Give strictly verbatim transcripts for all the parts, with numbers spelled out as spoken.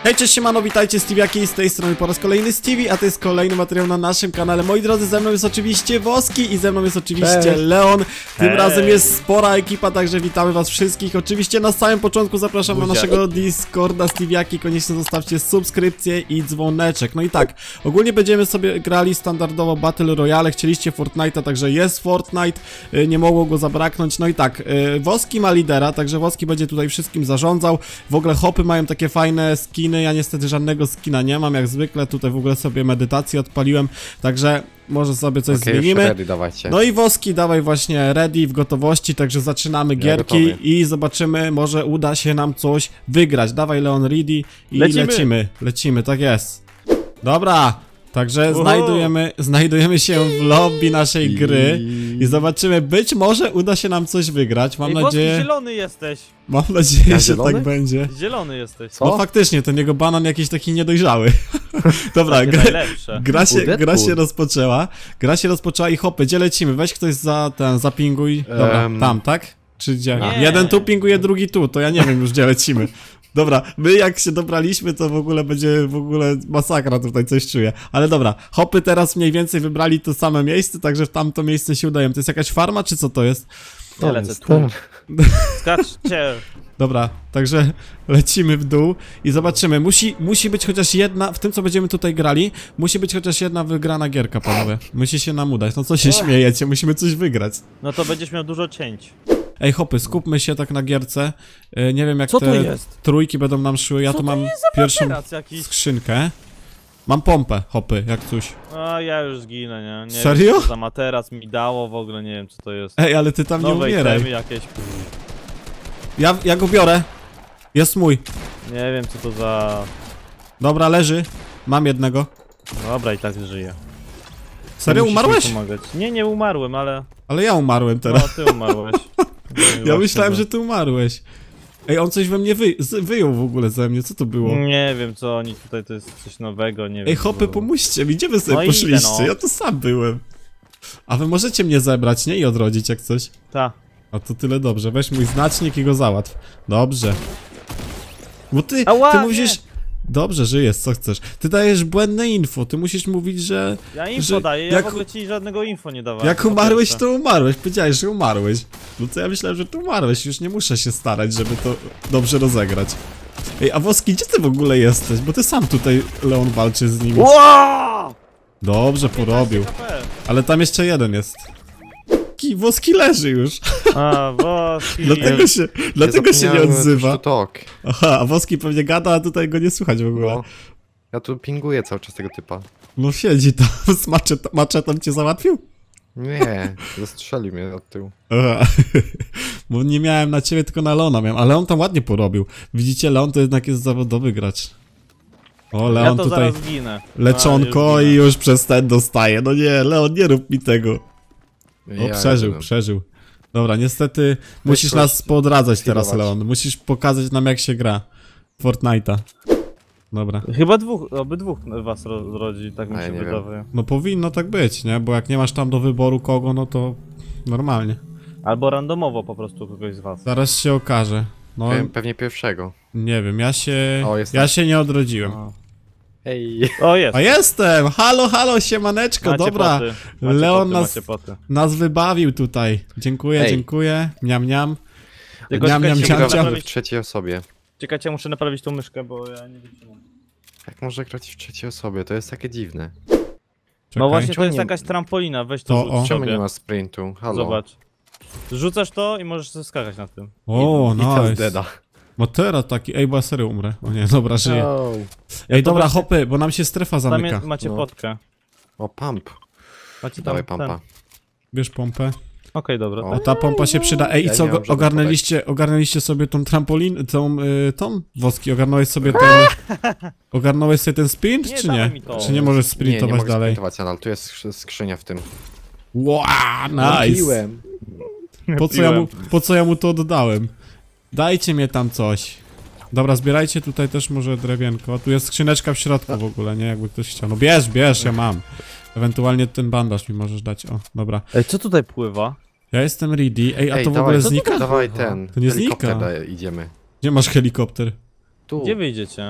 Hej, cześć, siemano, witajcie, Steviaki, z tej strony po raz kolejny Stevie, a to jest kolejny materiał na naszym kanale. Moi drodzy, ze mną jest oczywiście Woski i ze mną jest oczywiście Cześć. Leon. Tym Hej. razem jest spora ekipa, także witamy was wszystkich. Oczywiście na samym początku zapraszam Buziak. na naszego Discorda Steviaki, koniecznie zostawcie subskrypcję i dzwoneczek. No i tak, ogólnie będziemy sobie grali standardowo Battle Royale, chcieliście Fortnite'a, także jest Fortnite, nie mogło go zabraknąć. No i tak, Woski ma lidera, także Woski będzie tutaj wszystkim zarządzał. W ogóle hopy mają takie fajne skiny. Ja niestety żadnego skina nie mam, jak zwykle. Tutaj w ogóle sobie medytację odpaliłem, także może sobie coś okay, zmienimy. Ready, no i Woski, dawaj właśnie ready, w gotowości, także zaczynamy ja gierki gotowy. I zobaczymy, może uda się nam coś wygrać. Dawaj Leon ready i lecimy, lecimy, lecimy tak jest. Dobra, także znajdujemy, znajdujemy się w lobby naszej gry i zobaczymy, być może uda się nam coś wygrać, mam Ej, nadzieję... Woski, zielony jesteś! Mam nadzieję, ja że zielony? tak będzie. Zielony jesteś. Co? No faktycznie, ten jego banan jakiś taki niedojrzały. Dobra, gra, gra, się, gra się rozpoczęła. Gra się rozpoczęła i hopy, gdzie lecimy? Weź ktoś za ten, zapinguj. Dobra, um, tam, tak? Czy gdzie? Nie. Jeden tu pinguje, drugi tu, to ja nie wiem już gdzie lecimy. Dobra, my jak się dobraliśmy, to w ogóle będzie w ogóle masakra, tutaj coś czuję. Ale dobra, hopy teraz mniej więcej wybrali to same miejsce, także w tamto miejsce się udają. To jest jakaś farma, czy co to jest? Ja lecę tu. Skaczcie. Dobra, także lecimy w dół i zobaczymy. Musi, musi być chociaż jedna, w tym co będziemy tutaj grali, musi być chociaż jedna wygrana gierka, panowie. Musi się nam udać. No co się śmiejecie? Musimy coś wygrać. No to będziesz miał dużo cięć. Ej, hopy, skupmy się tak na gierce. Yy, nie wiem jak co te trójki będą nam szły. Ja co tu mam to pierwszą skrzynkę. Mam pompę, hopy, jak coś. A ja już zginę, nie? nie Serio? Wiem, co za materac mi dało, w ogóle nie wiem co to jest. Ej, ale ty tam nie Nowe umieraj. jakieś. Ja, ja go biorę. Jest mój. Nie wiem co to za... Dobra, leży. Mam jednego. Dobra, i tak żyję. Serio, umarłeś? Nie, nie umarłem, ale... Ale ja umarłem teraz. No, ty umarłeś. Ja myślałem, że ty umarłeś. Ej, on coś we mnie wy wyjął w ogóle ze mnie, co to było? Nie wiem co oni tutaj, to jest coś nowego, nie wiem. Ej, hopy, pomóżcie mi, gdzie wy sobie no poszliście? Idę, no. Ja tu sam byłem. A wy możecie mnie zebrać, nie? I odrodzić jak coś? Ta. A to tyle dobrze, weź mój znacznik i go załatw. Dobrze. Bo ty, Ała, ty mówisz... Nie. Dobrze, żyjesz, co chcesz. Ty dajesz błędne info, ty musisz mówić, że... Ja info że daję, ja jak, w ogóle ci żadnego info nie dawałem. Jak umarłeś, to umarłeś, powiedziałeś, że umarłeś. No to ja myślałem, że tu umarłeś, już nie muszę się starać, żeby to dobrze rozegrać. Ej, a Woski, gdzie ty w ogóle jesteś? Bo ty sam tutaj, Leon, walczy z nim. Wow! Dobrze porobił. Ale tam jeszcze jeden jest. Ki, Woski leży już. A, Woski. Dlatego się, dlatego się nie odzywa. Tak. Aha, a Woski pewnie gada, a tutaj go nie słychać w ogóle. No. Ja tu pinguję cały czas tego typa. No siedzi tam, z maczetą, maczetą cię załatwił? Nie, zastrzelił mnie od tyłu. Aha. Bo nie miałem na ciebie, tylko na Leona miałem, ale on tam ładnie porobił. Widzicie, Leon to jednak jest zawodowy gracz. O, Leon ja to tutaj zaraz ginę. leczonko A, już i już przez ten dostaje. No nie, Leon, nie rób mi tego. O, ja przeżył, ja przeżył. Dobra, niestety musisz nas poodradzać teraz, Leon. Musisz pokazać nam, jak się gra Fortnite'a. Dobra. Chyba dwóch, obydwóch was rodzi, tak mi A, się ja wydaje. No powinno tak być, nie? Bo jak nie masz tam do wyboru kogo, no to normalnie. Albo randomowo po prostu kogoś z was. Zaraz się okaże. No, Pe pewnie pierwszego. Nie wiem, ja się... O, ja się nie odrodziłem. A. Hej. O, jest. A jestem! Halo, halo, siemaneczko, Macie dobra. Poty. Macie Leon poty, nas, nas wybawił tutaj. Dziękuję, Ej. dziękuję. Miam, miam. Tylko Miam, miam, czekajcie, ciam, ciam. Gramy w trzeciej osobie. Czekajcie, muszę naprawić tą myszkę, bo ja nie wiem. Jak może grać w trzeciej osobie? To jest takie dziwne. Czekaj. No właśnie, to Czemu jest nie- jakaś trampolina, weź to, To rzuć o. Czemu sobie. nie ma sprintu? Halo. Zobacz. Rzucasz to i możesz sobie skakać na tym. O, I to jest nice. deda. Matera taki, ej, bo ja serio umrę. O nie, dobra, żyję. No. Ej, to dobra, właśnie- hopy, bo nam się strefa Tam zamyka. jest, macie No. potkę. O, pump. Macie tam Dawaj ten. pumpa. Bierz pompę. Okej, dobra. O. O, ta pompa się przyda. Ej, i Ja co, nie mam go- żadnej ogarnęliście, ogarnęliście sobie tą trampolin, tą, y, tą? Woski, ogarnąłeś sobie ten... Ogarnąłeś sobie ten sprint, Nie, czy dawaj nie? mi to. Czy nie możesz Nie, nie sprintować mogę dalej? sprintować nadal, tu jest skrzy- skrzynia w tym. Wow, nice! Piłem. Po co, ja mu, po co ja mu to oddałem? Dajcie mnie tam coś. Dobra, zbierajcie tutaj też może drewienko. Tu jest skrzyneczka w środku w ogóle, nie? Jakby ktoś chciał. No bierz, bierz, ja mam. Ewentualnie ten bandaż mi możesz dać, o, dobra. Ej, co tutaj pływa? Ja jestem ready. Ej, a Ej, to w dawaj, ogóle co znika? tutaj? Dawaj ten, To nie helikopter znika. daje, idziemy. Gdzie masz helikopter? Tu. Gdzie wyjdziecie?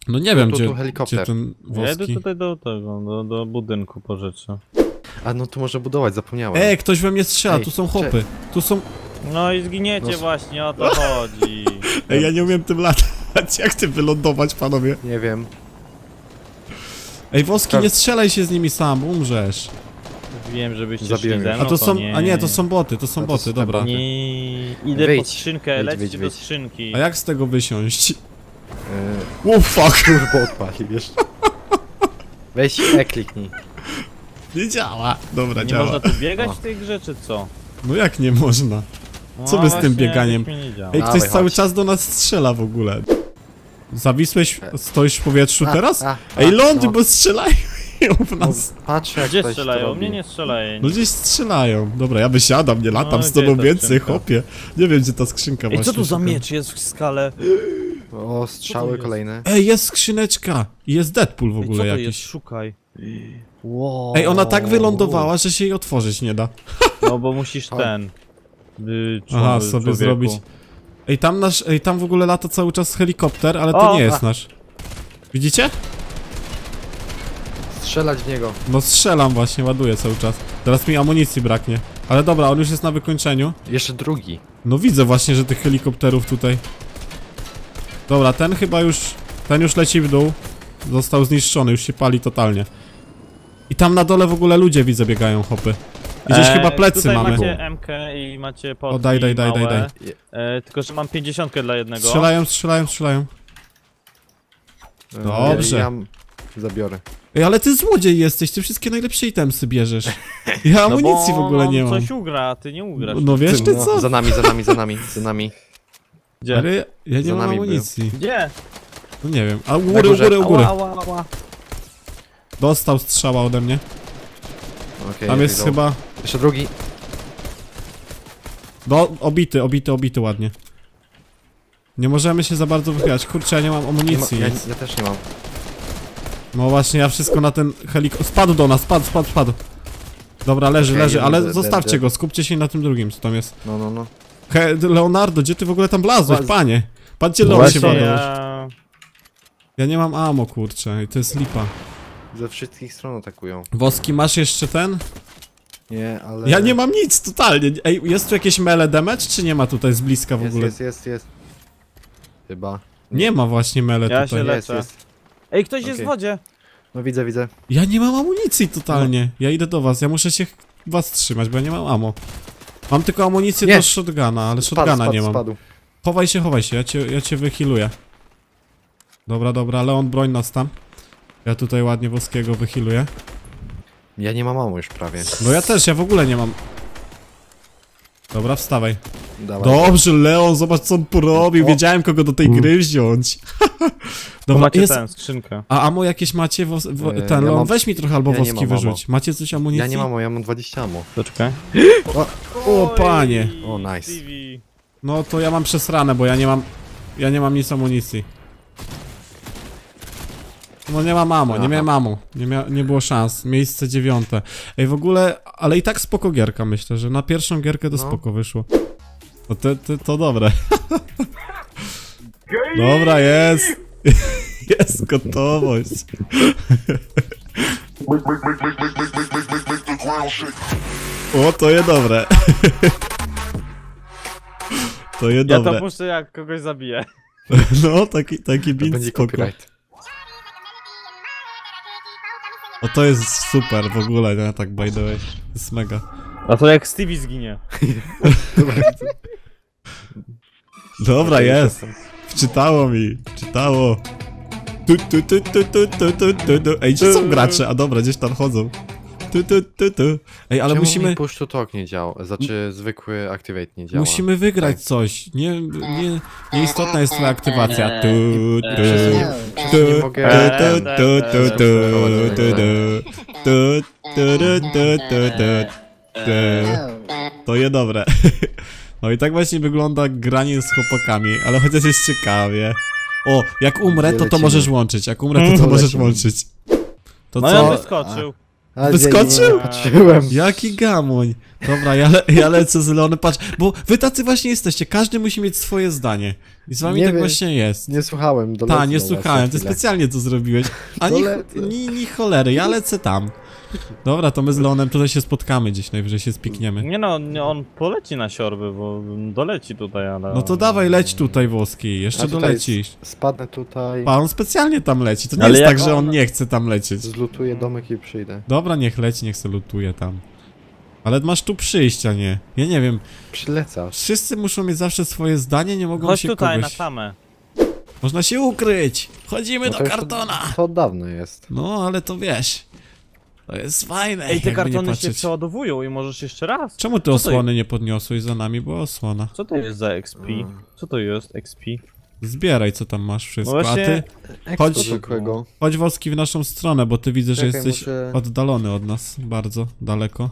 No nie wiem, tu, gdzie, tu helikopter. gdzie ten Ja idę woski... tutaj do tego, do, do budynku po rzeczy. A no tu może budować, zapomniałem. Ej, ktoś we mnie strzela, Ej, tu są cze- hopy. Tu są... No i zginiecie No. właśnie, o to chodzi. Ej, ja nie umiem tym latać, jak ty wylądować, panowie? Nie wiem. Ej, Woski, Tak. nie strzelaj się z nimi sam, bo umrzesz. Wiem, żebyście Zabiłem szli ze już. mną, A to są... nie. A nie, to są boty, to są A to boty, są te dobra. boty. Nie, idę Wyjdź. pod skrzynkę, Wyjdź, lećcie wyjdź, do wyjdź. skrzynki. A jak z tego wysiąść? Yy, Oh fuck! turbo odpali, wiesz. Weź E kliknij. Nie działa. Dobra, Nie działa. można tu biegać O. w tej grze, czy co? No jak nie można? No, Co by z tym właśnie, bieganiem? jakoś mi nie działa. Ej, Dawaj, ktoś cały chodź. czas do nas strzela w ogóle. Zawisłeś, stoisz w powietrzu A, teraz? a, a, Ej, lądy, no. bo strzelają w No, nas. patrz jak Gdzie ktoś to strzelają? robi. Mnie nie strzelają. No gdzieś strzelają. Dobra, ja wysiadam, nie latam No, z gdzie tobą ta więcej, skrzynka? chłopie. Nie wiem, gdzie ta skrzynka Ej, właśnie. co tu za szukam. miecz jest w skale? O, strzały jest? kolejne. Ej, jest skrzyneczka. I jest Deadpool w Ej, co ogóle to jakiś. jest? Szukaj. Wow. Ej, ona tak wylądowała, że się jej otworzyć nie da. No bo musisz O. ten... Y, Aha, człowiek- sobie człowieku. zrobić. Ej, tam nasz, ej, tam w ogóle lata cały czas helikopter, ale to O, nie jest a. nasz. Widzicie? Strzelać w niego. No strzelam właśnie, ładuję cały czas. Teraz mi amunicji braknie. Ale dobra, on już jest na wykończeniu. Jeszcze drugi. No widzę właśnie, że tych helikopterów tutaj. Dobra, ten chyba już... Ten już leci w dół. Został zniszczony, już się pali totalnie. I tam na dole w ogóle ludzie widzę biegają, hopy. I gdzieś Eee, chyba plecy tutaj mamy. macie M K i macie potki O, daj, daj, daj, daj, małe. daj. E, tylko, że mam pięćdziesiątkę dla jednego. Strzelają, strzelają, strzelają. E, Dobrze. Ja, ja zabiorę. Ej, ale ty złodziej jesteś, ty wszystkie najlepsze itemsy bierzesz. Ja No amunicji bo w ogóle on nie mam. coś ugra, a ty nie ugrasz. No wiesz ty No, co? za nami, za nami, za nami, za nami. Gdzie? Ale ja, ja nie Za mam nami był. amunicji. Gdzie? No nie wiem. A u Na góry, u górze. góry, u góry. Ała, ała, ała. Dostał strzała ode mnie. Okej, Tam jest wygrał. chyba... Jeszcze drugi. Do, obity, obity, obity ładnie. Nie możemy się za bardzo wychylać. Kurczę, ja nie mam Nie ma, amunicji. ja, nic. ja też nie mam. No właśnie, ja wszystko na ten helikopter... Spadł do nas, spadł, spadł, spadł. Dobra, leży, Okej, leży, ja ale widzę, zostawcie dead, go, skupcie się na tym drugim, co tam jest. No, no, no. He, Leonardo, gdzie ty w ogóle tam blazłeś, Właz- panie? Patrzcie, No Leon się właśnie, ładował. ja... Ja nie mam ammo, kurczę, i to jest lipa. Ze wszystkich stron atakują. Woski, masz jeszcze ten? Nie, ale... Ja nie mam nic, totalnie. Ej, jest tu jakieś melee damage, czy nie ma tutaj z bliska w Jest, ogóle? jest, jest, jest. Chyba. Nie ma właśnie melee Ja tutaj. się Jest, lecę. jest. Ej, ktoś jest w Okej. wodzie. No widzę, widzę. Ja nie mam amunicji totalnie. Ja idę do was, ja muszę się was trzymać, bo ja nie mam ammo. Mam tylko amunicję Nie. do shotguna, ale Spadł, shotguna spadł, nie mam. spadł. Chowaj się, chowaj się, ja cię, ja cię wyhealuję. Dobra, dobra, Leon, broń nas tam. Ja tutaj ładnie Woskiego wyhealuję. Ja nie mam mamu już prawie. No ja też, ja w ogóle nie mam. Dobra, wstawaj. Dawaj. Dobrze, Leon, zobacz co on porobił. O. Wiedziałem kogo do tej gry wziąć. Bo Dobra, macie jest... tę skrzynkę. A amo jakieś macie? Wo... Wo... Eee, Ten, ja Leon, mam- weź mi trochę albo ja nie Woski mam wyrzuć. Macie coś amunicji? Ja nie mam, ja mam dwadzieścia ammo. Poczekaj. O, panie. O, nice. Stevie. No to ja mam przesrane, bo ja nie mam... Ja nie mam nic amunicji. No nie mam mamo, nie Aha. miałem mamo. Nie, mia... nie było szans. Miejsce dziewiąte. Ej, w ogóle... Ale i tak spoko gierka, myślę, że na pierwszą gierkę to No. spoko wyszło. No to, to, to dobre. Dobra, jest. Jest gotowość. O, to je dobre. To je Ja dobre. to puszczę jak kogoś zabiję. No, taki, taki To beat będzie spoko. copyright. O, to jest super w ogóle, nie? Tak by the way. To jest mega. A to jak Stevie zginie. Dobra, jest. Wczytało mi. Wczytało. Tu, tu, tu, tu, tu, tu, tu, tu, tu. Ej, gdzie są gracze? A dobra, gdzieś tam chodzą. Tu, tu, tu, tu. Ej, ale Czemu musimy... mi push to talk nie działa? Znaczy zwykły activate nie działa. Musimy wygrać coś. Nie, nie, nieistotna jest twoja aktywacja. Tu, tu, Wszyscy nie, tu, wszyscy nie tu, mogę... tu, tu, tu, tu, tu, tu, tu, tu, tu, tu, tu. To je dobre. No i tak właśnie wygląda granie z chłopakami, ale chociaż jest ciekawie. O, jak umrę, to to Lecimy. możesz łączyć. Jak umrę, to to To możesz lecimy. łączyć. To No ja co? wyskoczył. A, Wyskoczył? Nie, nie patrzyłem. Jaki gamoń. Dobra, ja, le, ja lecę z Leonem, patrz, bo wy tacy właśnie jesteście, każdy musi mieć swoje zdanie. I z wami Nie tak wie- właśnie jest. Nie słuchałem, dolecę. Ta, nie do was słuchałem, za ty chwilę. specjalnie to zrobiłeś. A ni, Dolecę. ni, ni cholery, ja lecę tam. Dobra, to my z Leonem tutaj się spotkamy gdzieś, najwyżej się spikniemy. Nie no, nie, on poleci na siorby, bo doleci tutaj, ale... No to dawaj, leć tutaj, Włoski, jeszcze A tutaj dolecisz. s- Spadnę tutaj, Pa, on specjalnie tam leci, to nie Ale jest jak tak, że on on- nie chce tam lecieć. zlutuję domek i przyjdę. Dobra, niech leci, niech se lutuje tam. Ale masz tu przyjść, a nie. Ja nie wiem, Przylecasz. wszyscy muszą mieć zawsze swoje zdanie, nie mogą Chodź się tutaj kogoś... na tamę. Można się ukryć! Chodzimy No do to już kartona! To, to od dawna jest. No, ale to wiesz... To jest fajne, Ej, te jakby nie kartony się patrzeć. przeładowują i możesz jeszcze raz. Czemu ty Co to osłony nie podniosłeś? Za nami była osłona. Co to jest za X P? Co to jest X P? Zbieraj, co tam masz wszystko, No właśnie- a ty... Chodź, Do zwykłego. chodź Woski w naszą stronę, bo ty widzę, że Czekaj, jesteś muszę- oddalony od nas. Bardzo daleko.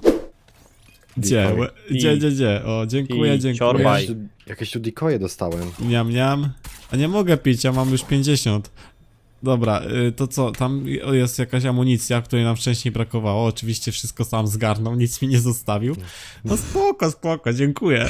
Gdzie? Decoy. Łe- Gdzie, gdzie, gdzie? O, dziękuję, I dziękuję. ciorba. Jakieś tu, jakieś tu decoje dostałem. Niam, niam. A nie mogę pić, ja mam już pięćdziesiąt. Dobra, y, to co, tam jest jakaś amunicja, której nam wcześniej brakowało. Oczywiście wszystko sam zgarnął, nic mi nie zostawił. No spoko, spoko, dziękuję.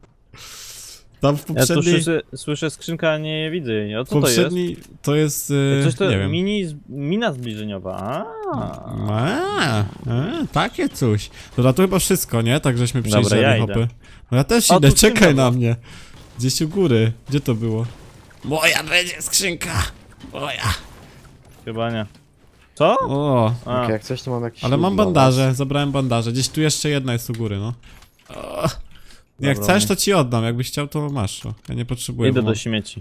Tam w Ja tu poprzedniej... słyszę, słyszę skrzynkę, a nie widzę jej. O co to jest? poprzedniej to jest... y, Coś to nie wiem. mini, z- mina zbliżeniowa. A. A, a, takie coś. Dobra, to chyba wszystko, nie? Tak żeśmy Dobra, przejrzeli ja hopy. idę. No ja też O, idę, tu skrzynka czekaj była. na mnie. Gdzieś u góry. Gdzie to było? Moja będzie skrzynka. Moja. Chyba nie. Co? O, A. Okej, jak coś to mam jakiś ale lód mam dla bandaże, was. zabrałem bandaże. Gdzieś tu jeszcze jedna jest u góry, no. O. Jak Dobra, chcesz, nie. to ci oddam. Jakbyś chciał, to masz. O, ja nie potrzebuję. Idę bo do mam- śmieci.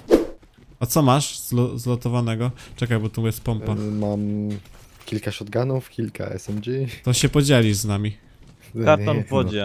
A co masz zlo zlotowanego? Czekaj, bo tu jest pompa. Y, Mam kilka shotgunów, kilka S M G. To się podzielisz z nami. Karton Nie, w wodzie.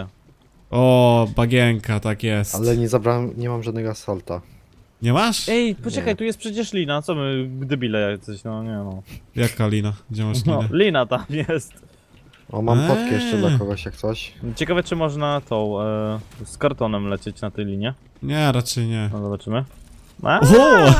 O, bagienka, tak jest. Ale nie zabrałem, nie mam żadnego assaulta. Nie masz? Ej, poczekaj, Nie. tu jest przecież lina, co my debile jacyś, no nie no. Jaka lina? Gdzie masz No, linę? lina tam jest. O, mam Eee. potkę jeszcze dla kogoś jak coś. Ciekawe czy można tą, e, z kartonem lecieć na tej linie. Nie, raczej nie. No zobaczymy. A! O!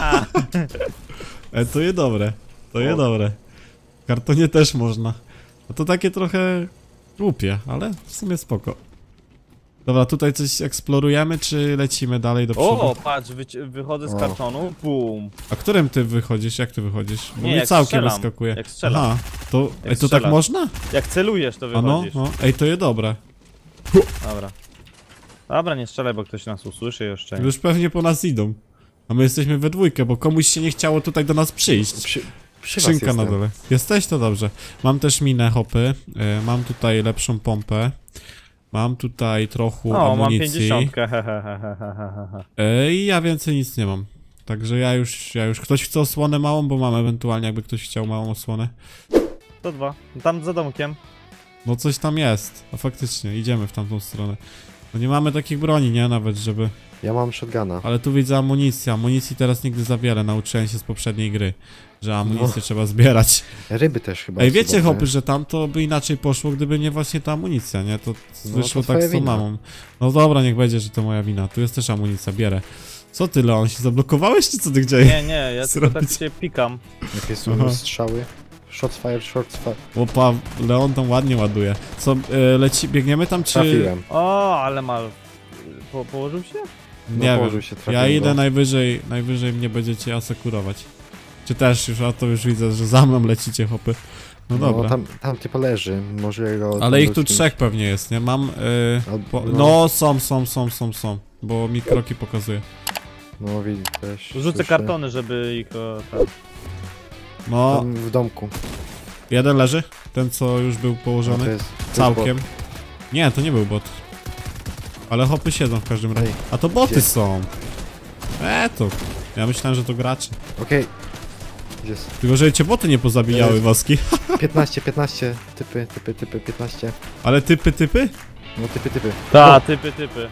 E, to je dobre. To je O. dobre. W kartonie też można. No to takie trochę głupie, ale w sumie spoko. Dobra, tutaj coś eksplorujemy, czy lecimy dalej do przodu? O, patrz, wyci- wychodzę z O. kartonu, bum. A którym ty wychodzisz? Jak ty wychodzisz? Bo Nie, mi jak całkiem strzelam. wyskakuje. Jak strzelam. Aha, to, Jak ej, to tak strzelasz. można? Jak celujesz, to A no, wychodzisz. no. Ej, to je dobre. Dobra. Dobra, nie strzelaj, bo ktoś nas usłyszy jeszcze. Już pewnie po nas idą. A my jesteśmy we dwójkę, bo komuś się nie chciało tutaj do nas przyjść. Przy, przy was Skrzynka na jestem. dole. Jesteś? To dobrze. Mam też minę hopy. y, Mam tutaj lepszą pompę. Mam tutaj trochę O, mam amunicji. pięćdziesiątkę, hehehehehehe. Y, I ja więcej nic nie mam. Także ja już, ja już... Ktoś chce osłonę małą, bo mam ewentualnie, jakby ktoś chciał małą osłonę. To dwa. Tam za domkiem. No coś tam jest. A faktycznie, idziemy w tamtą stronę. No nie mamy takich broni, nie? Nawet, żeby... Ja mam shotguna. Ale tu widzę amunicję. Amunicji teraz nigdy za wiele. Nauczyłem się z poprzedniej gry, że amunicję trzeba zbierać. Ryby też chyba. Ej, są wiecie, dobre. hopy, że tam to by inaczej poszło, gdyby nie właśnie ta amunicja, nie? To No, wyszło to tak twoja z tą wina. mamą. No dobra, niech będzie, że to moja wina. Tu jest też amunicja, bierę. Co ty, Leon, się zablokowałeś, czy co ty gdzie? Nie, nie, ja tylko tak Zrobić. się pikam. Jakie są Aha. strzały? Shots fire, shots fire. Opa, Leon tam ładnie ładuje. Co, y, leci, biegniemy tam, czy... Trafiłem. O, ale mal. Po, położył się? No, Nie położył wiem. się, Ja trafiłem idę go. najwyżej, najwyżej mnie będziecie asekurować. Czy też już, a to już widzę, że za mną lecicie, hopy. No dobra. No, tam, tam typa leży. Może go... Ale ich tu tam kimś- trzech pewnie jest, nie? Mam... Y, Al- po, no. no, są, są, są, są, są. Bo mi kroki pokazuje. No widzisz też. Rzucę słyszę. kartony, żeby ich o, tam. No, Tam w domku. jeden leży. Ten, co już był No, położony. to jest, to jest Całkiem. bot. Nie, to nie był bot. Ale hopy siedzą w każdym razie. Ej, A to boty gdzie? są. E to. Ja myślałem, że to gracze. Okej. Gdzie jest? Tylko, że cię boty nie pozabijały, Jest. Woski. piętnaście, piętnaście. Typy, typy, typy, piętnaście. Ale typy, typy? No typy, typy. Ta, typy, typy.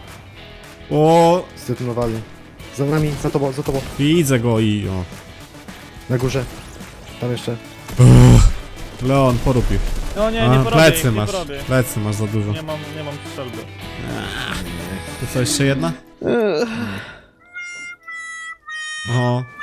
O, Zdetonowali. Za nami, za tobą, za tobą. widzę go i o. Na górze. Tam jeszcze. Leon, porób ich. No nie, A, nie porobię plecy ich, nie masz. porobię. Plecy masz za dużo. Nie mam, nie mam strzelby. To co, jeszcze jedna? O,